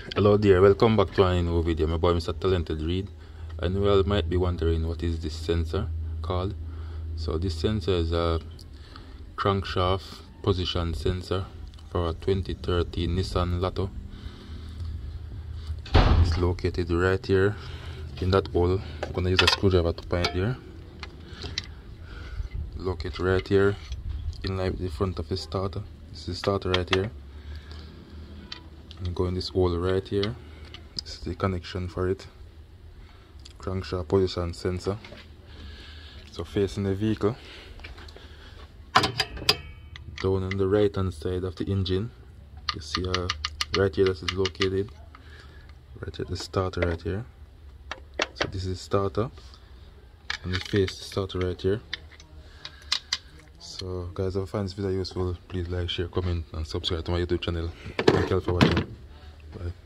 Hello there, welcome back to a new video. My boy Mr. Talented Reed. And you all might be wondering what is this sensor called. So this sensor is a crankshaft position sensor for a 2013 Nissan Latio. It's located right here in that hole. I'm gonna use a screwdriver to point here. Located right here in line with the front of the starter. This is the starter right here. And go in this hole right here. This is the connection for it. Crankshaft position sensor. So facing the vehicle, down on the right hand side of the engine, you see right here that is located. Right at the starter right here. So this is the starter, and it faces the starter right here. So guys, if you find this video useful, please like, share, comment and subscribe to my YouTube channel. Thank you all for watching. Bye.